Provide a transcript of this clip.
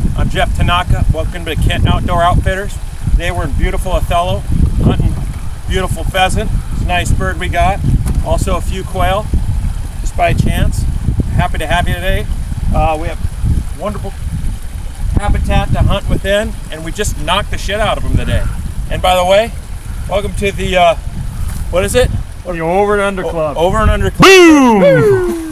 I'm Jeff Tanaka. Welcome to Kent Outdoor Outfitters. Today we're in beautiful Othello, hunting beautiful pheasant. It's a nice bird we got. Also a few quail, just by chance. Happy to have you today. We have wonderful habitat to hunt within, and we just knocked the shit out of them today. And by the way, welcome to the, what is it? The Over and Under Club. Over and Under Club. Boom!